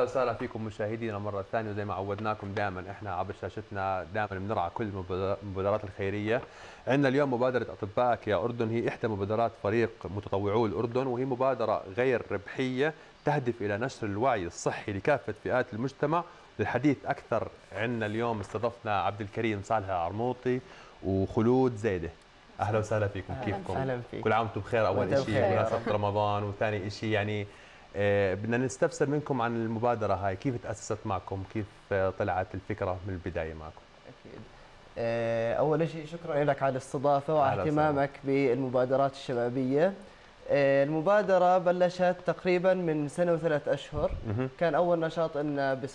وسهلا فيكم مشاهدينا مرة ثانية، وزي ما عودناكم دائما احنا عبر شاشتنا دائما بنرعى كل المبادرات الخيرية. عندنا اليوم مبادرة أطبائك يا أردن، هي إحدى مبادرات فريق متطوعو الأردن، وهي مبادرة غير ربحية تهدف إلى نشر الوعي الصحي لكافة فئات المجتمع. للحديث أكثر عندنا اليوم استضفنا عبد الكريم صالح العرموطي وخلود زيدة. اهلا وسهلا فيكم. كيفكم؟ اهلا فيك. كل عام وانتم بخير. اول شيء بمناسبة رمضان، وثاني شيء يعني بدنا نستفسر منكم عن المبادرة هاي، كيف تأسست معكم؟ كيف طلعت الفكرة من البداية معكم؟ أكيد. أول شيء شكرا لك على الاستضافة واهتمامك بالمبادرات الشبابية. المبادرة بلشت تقريبا من سنة وثلاث أشهر. كان أول نشاط لنا ب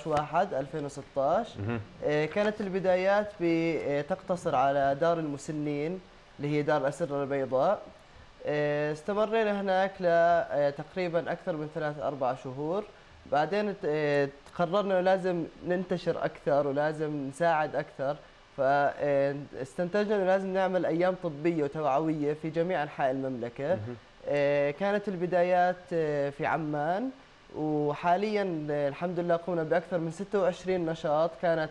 16/1/2016. كانت البدايات بتقتصر على دار المسنين اللي هي دار الأسرة البيضاء. استمرينا هناك لتقريبا أكثر من 3-4 شهور. بعدين قررنا لازم ننتشر أكثر ولازم نساعد أكثر، فاستنتجنا أنه لازم نعمل أيام طبية وتوعوية في جميع أنحاء المملكة. كانت البدايات في عمان، وحاليا الحمد لله قمنا بأكثر من 26 نشاط كانت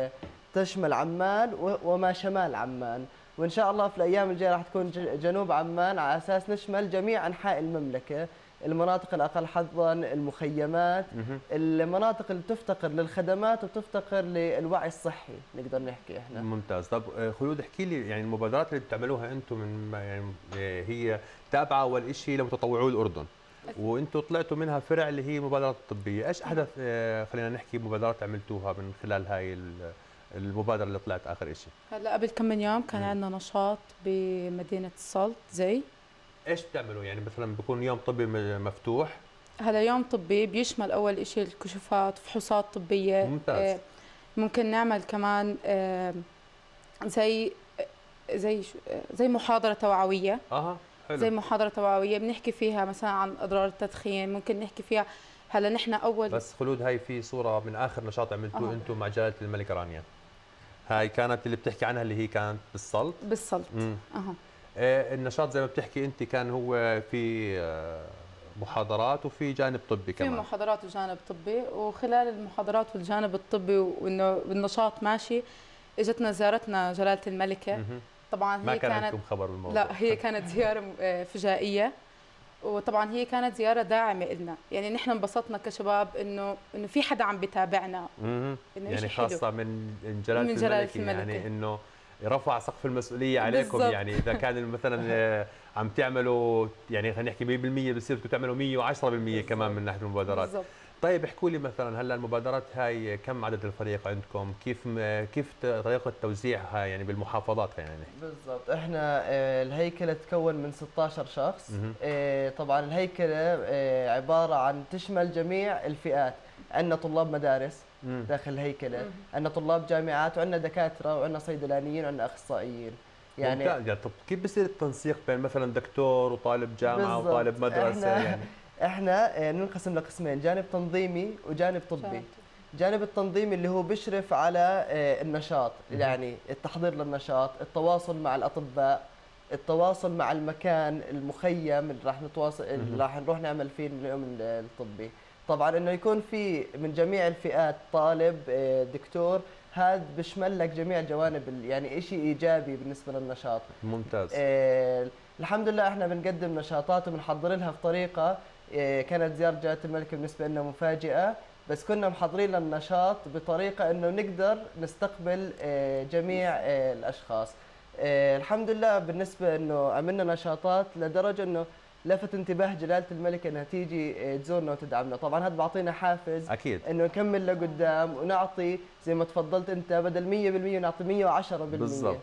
تشمل عمان وما شمال عمان، وإن شاء الله في الأيام الجاية راح تكون جنوب عمان، على أساس نشمل جميع أنحاء المملكة، المناطق الأقل حظاً، المخيمات، المناطق اللي تفتقر للخدمات وتفتقر للوعي الصحي نقدر نحكي احنا. ممتاز. طب خلود احكي لي، يعني المبادرات اللي بتعملوها انتم من يعني هي تابعة أول شيء لمتطوعو الأردن، وانتم طلعتوا منها فرع اللي هي المبادرات الطبية. ايش أحدث خلينا نحكي مبادرات عملتوها من خلال هاي المبادرة اللي طلعت آخر شيء؟ هلا قبل كم من يوم كان عندنا نشاط بمدينة السلط. ايش بتعملوا؟ يعني مثلا بيكون يوم طبي مفتوح؟ هلا يوم طبي بيشمل اول شيء الكشوفات، فحوصات طبية. ممتاز. ممكن نعمل كمان زي محاضرة توعوية. حلو. زي محاضرة توعوية بنحكي فيها مثلا عن اضرار التدخين، ممكن نحكي فيها. هلا نحن بس خلود، هاي في صورة من آخر نشاط عملتوه انتم مع جلالة الملكة رانيا، هاي كانت اللي بتحكي عنها اللي هي كانت بالسلط. النشاط زي ما بتحكي انت كان هو في محاضرات وفي جانب طبي كمان. في محاضرات وجانب طبي، وخلال المحاضرات والجانب الطبي وانه النشاط ماشي اجتنا زيارتنا جلالة الملكة. طبعا هي ما كانت عندكم خبر بالموضوع. لا، هي كانت زيارة فجائية، وطبعا هي كانت زيارة داعمة إلنا. يعني نحن انبسطنا كشباب انه في حدا عم بتابعنا. يعني خاصة من جلالة الملكة، يعني انه رفع سقف المسؤولية عليكم. بالزبط. يعني إذا كان مثلا عم تعملوا يعني خلينا نحكي 100%، بصير بدكم تعملوا 110% كمان من ناحية المبادرات. بالزبط. طيب احكوا لي مثلا هلا المبادرات هاي كم عدد الفريق عندكم؟ كيف طريقة توزيعها يعني بالمحافظات يعني؟ بالضبط، احنا الهيكلة تتكون من 16 شخص. طبعا الهيكلة عبارة عن تشمل جميع الفئات. عندنا طلاب مدارس داخل الهيكلة، عندنا طلاب جامعات، وعندنا دكاترة، وعندنا صيدلانيين، وعندنا أخصائيين. يعني ممتاز. طب كيف بصير التنسيق بين مثلا دكتور وطالب جامعة وطالب مدرسة؟ يعني احنا ننقسم لقسمين، جانب تنظيمي وجانب طبي. الجانب التنظيمي اللي هو بيشرف على النشاط، يعني التحضير للنشاط، التواصل مع الأطباء، التواصل مع المكان المخيم اللي راح نتواصل اللي راح نروح نعمل فيه اليوم الطبي. طبعا انه يكون في من جميع الفئات طالب، دكتور، هذا بيشمل لك جميع جوانب، يعني شيء ايجابي بالنسبه للنشاط. ممتاز. الحمد لله احنا بنقدم نشاطات وبنحضر لها بطريقه. كانت زياره جلاله الملكه بالنسبه لنا مفاجئه، بس كنا محضرين للنشاط بطريقه انه نقدر نستقبل جميع الاشخاص. الحمد لله بالنسبه انه عملنا نشاطات لدرجه انه لفت انتباه جلاله الملكه انها تيجي تزورنا وتدعمنا. طبعا هذا بيعطينا حافز اكيد انه نكمل لقدام ونعطي زي ما تفضلت انت، بدل 100% نعطي 110%. بالضبط.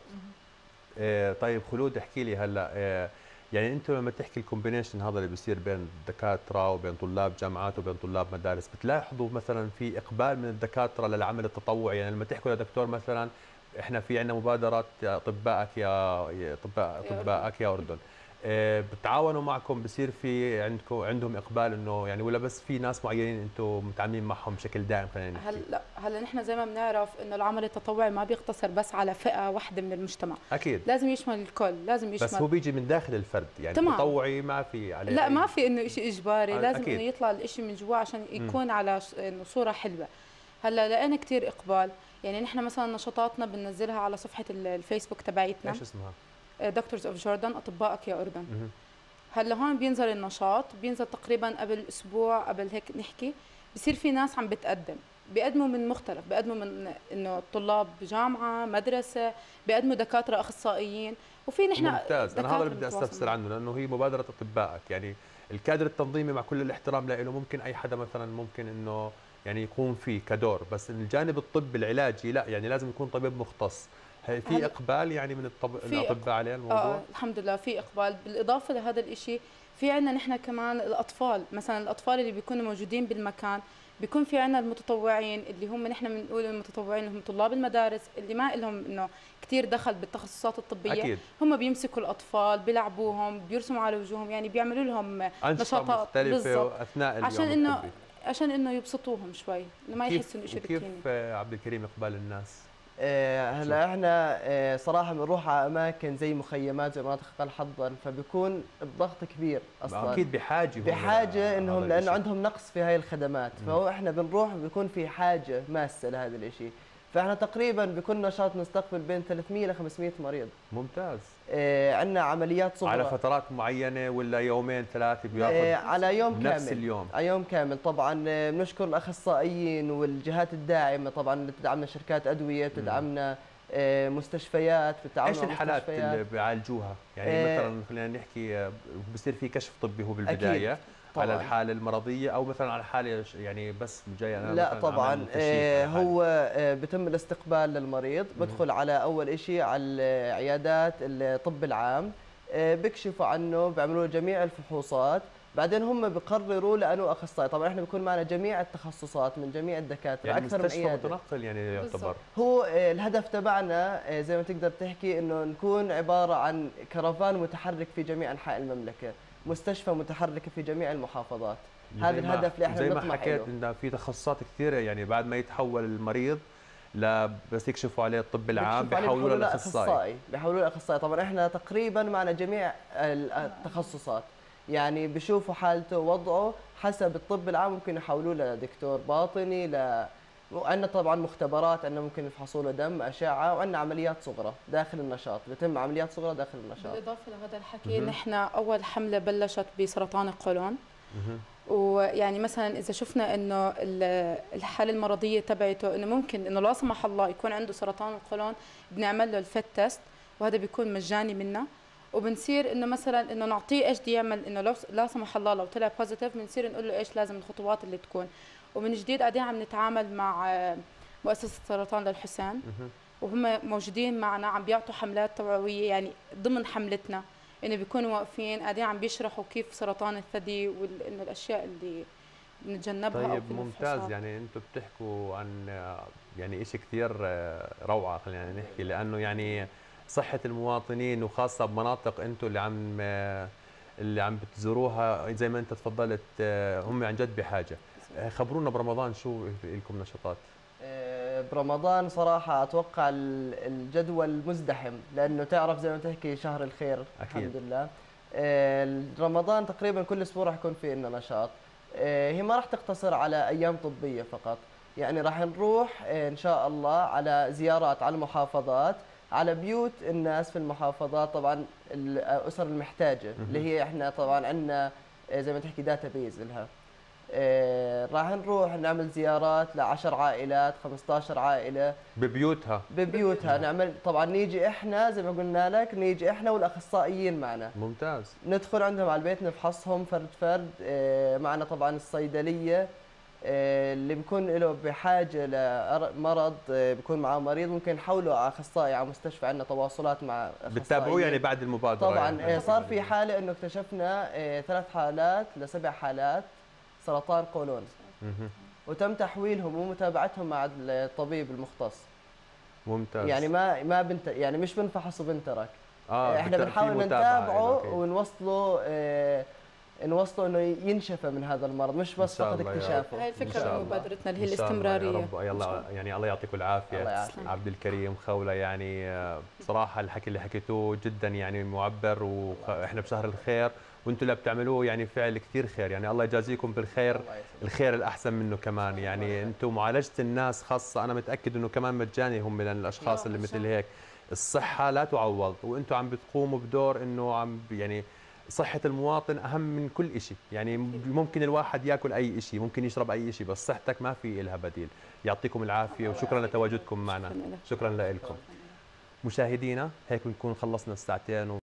طيب خلود احكي لي هلا، يعني انتم لما تحكي الكومبينيشن هذا اللي بيصير بين الدكاتره وبين طلاب جامعات وبين طلاب مدارس، بتلاحظوا مثلا في اقبال من الدكاتره للعمل التطوعي؟ يعني لما تحكوا لدكتور مثلا احنا في عندنا مبادره اطبائك يا اطبائك يا اردن، بتعاونوا معكم، بصير في عندهم اقبال انه يعني، ولا بس في ناس معينين انتم متعاملين معهم بشكل دائم؟ خلينا نحكي هلا نحن زي ما بنعرف انه العمل التطوعي ما بيقتصر بس على فئه واحده من المجتمع، اكيد لازم يشمل الكل، لازم يشمل، بس هو بيجي من داخل الفرد يعني تمام. تطوعي ما في عليه لا ما في انه شيء اجباري، لازم أكيد. انه يطلع الشيء من جوا عشان يكون على انه صوره حلوه. هلا لقينا كثير اقبال، يعني نحن مثلا نشاطاتنا بننزلها على صفحه الفيسبوك تبعيتنا. ايش اسمها؟ دكتورز اوف جوردن، اطبائك يا اردن. هلا هون بينزل النشاط، بينزل تقريبا قبل اسبوع، قبل هيك نحكي، بصير في ناس عم بيقدموا من مختلف، بيقدموا من انه طلاب جامعه، مدرسه، بيقدموا دكاتره اخصائيين، وفي نحن ممتاز. انا هذا اللي بدي استفسر عنه، لانه هي مبادره اطبائك، يعني الكادر التنظيمي مع كل الاحترام له ممكن اي حدا مثلا ممكن انه يعني يقوم فيه كدور، بس الجانب الطبي العلاجي لا، يعني لازم يكون طبيب مختص. في اقبال يعني من الاطباء على الموضوع؟ الحمد لله في اقبال. بالاضافه لهذا الشيء في عندنا نحن كمان الاطفال، مثلا الاطفال اللي بيكونوا موجودين بالمكان، بيكون في عندنا المتطوعين اللي هم نحن بنقول المتطوعين هم طلاب المدارس اللي ما لهم انه كثير دخل بالتخصصات الطبيه. أكيد. هم بيمسكوا الاطفال، بيلعبوهم، بيرسموا على وجوههم، يعني بيعملوا لهم نشاطات مختلفه اثناء اليوم عشان انه يبسطوهم شوي، انه ما يحسوا انه شيء روتيني. كيف عبد الكريم اقبال الناس؟ هلا احنا صراحه بنروح على اماكن زي مخيمات، زي مناطق اقل حظا، فبيكون الضغط كبير اصلا. اكيد بحاجه انهم لانه عندهم نقص في هاي الخدمات، فهو احنا بنروح بيكون في حاجه ماسه لهذا الشيء. فاحنا تقريبا بكل نشاط نستقبل بين 300 ل 500 مريض. ممتاز. عندنا عمليات صغرى على فترات معينه ولا يومين ثلاثه بياخذ؟ على يوم كامل، نفس اليوم، على يوم كامل. طبعا بنشكر الاخصائيين والجهات الداعمه طبعا اللي بتدعمنا، شركات ادويه بتدعمنا، مستشفيات بتتعاون مع ايش الحالات اللي بيعالجوها؟ يعني مثلا خلينا نحكي بصير في كشف طبي هو بالبدايه على الحاله المرضيه، او مثلا على حاله يعني بس جاي انا لا طبعا هو بتم الاستقبال للمريض، بدخل على اول شيء على عيادات الطب العام، بيكشفوا عنه، بيعملوا له جميع الفحوصات، بعدين هم بقرروا لانه اخصائي. طبعا احنا بيكون معنا جميع التخصصات من جميع الدكاتره، يعني اكثر مستشفى من عياده متنقل يعني يعتبر. هو الهدف تبعنا زي ما تقدر تحكي انه نكون عباره عن كرفان متحرك في جميع انحاء المملكه، مستشفى متحركه في جميع المحافظات. هذا الهدف اللي احنا بنطمح له. زي ما حكيت انه في تخصصات كثيره، يعني بعد ما يتحول المريض بس يكشفوا عليه الطب العام بيحولوا لاخصائي. بيحولوا لاخصائي. طبعا احنا تقريبا معنا جميع التخصصات، يعني بشوفوا حالته ووضعه حسب الطب العام، ممكن يحولوه لدكتور باطني، وعندنا طبعا مختبرات، عندنا ممكن يفحصوا له دم، اشعه، وعندنا عمليات صغرى داخل النشاط، بتم عمليات صغرى داخل النشاط. بالاضافه لهذا الحكي نحن اول حمله بلشت بسرطان القولون، ويعني مثلا اذا شفنا انه الحاله المرضيه تبعته انه ممكن انه لا سمح الله يكون عنده سرطان القولون، بنعمل له الفت تيست، وهذا بيكون مجاني منا، وبنصير انه مثلا انه نعطيه ايش بده يعمل، انه لو لا سمح الله لو طلع بوزيتيف بنصير نقول له ايش لازم الخطوات اللي تكون. ومن جديد قاعدين عم نتعامل مع مؤسسه سرطان للحسين، وهم موجودين معنا عم بيعطوا حملات توعويه، يعني ضمن حملتنا انه بيكونوا واقفين قاعدين عم بيشرحوا كيف سرطان الثدي وانه الاشياء اللي نتجنبها. طيب ممتاز. يعني انتم بتحكوا عن يعني شيء كثير روعه، خلينا نحكي، لانه يعني صحه المواطنين وخاصه بمناطق انتم اللي عم بتزوروها زي ما انت تفضلت، هم عن جد بحاجه. خبرونا برمضان شو لكم نشاطات؟ برمضان صراحة أتوقع الجدول مزدحم، لأنه تعرف زي ما تحكي شهر الخير. أكيد. الحمد لله. رمضان تقريبا كل أسبوع راح يكون في لنا نشاط. هي ما راح تقتصر على أيام طبية فقط، يعني راح نروح إن شاء الله على زيارات على المحافظات، على بيوت الناس في المحافظات، طبعا الأسر المحتاجة اللي هي احنا طبعا عندنا زي ما تحكي داتا بيز لها. راح نروح نعمل زيارات ل10 عائلات 15 عائله ببيوتها نعمل طبعا، نيجي احنا زي ما قلنا لك، نيجي احنا والاخصائيين معنا. ممتاز. ندخل عندهم على البيت نفحصهم فرد فرد. معنا طبعا الصيدليه اللي بيكون له بحاجه لمرض، بيكون معاه مريض ممكن نحوله على اخصائي على مستشفى، عندنا تواصلات مع اخصائيين. بتتابعوه يعني بعد المبادره؟ طبعا يعني صار في حاله انه اكتشفنا 3 حالات ل7 حالات سرطان قولون، وتم تحويلهم ومتابعتهم مع الطبيب المختص. ممتاز. يعني ما يعني مش بنفحص وبنترك. احنا بنحاول نتابعه ونوصله نوصله انه ينشفى من هذا المرض، مش بس فقط اكتشافه. هاي الفكره من مبادرتنا اللي هي الاستمراريه. يا رب يلا يعني الله يعطيكم العافيه. عبد الكريم خوله، يعني بصراحه الحكي اللي حكيتوه جدا يعني معبر، واحنا بشهر الخير وانتم اللي بتعملوه يعني فعل كثير خير، يعني الله يجازيكم بالخير، الخير الاحسن منه كمان. يعني انتم معالجه الناس خاصه انا متاكد انه كمان مجاني هم من الاشخاص اللي مثل هيك. الصحه لا تعوض، وانتم عم بتقوموا بدور انه عم يعني صحة المواطن أهم من كل شيء. يعني ممكن الواحد يأكل أي شيء، ممكن يشرب أي شيء، بس صحتك ما في إلها بديل. يعطيكم العافية وشكرا لتواجدكم معنا. شكرا لكم مشاهدينا. هيك بنكون خلصنا الساعتين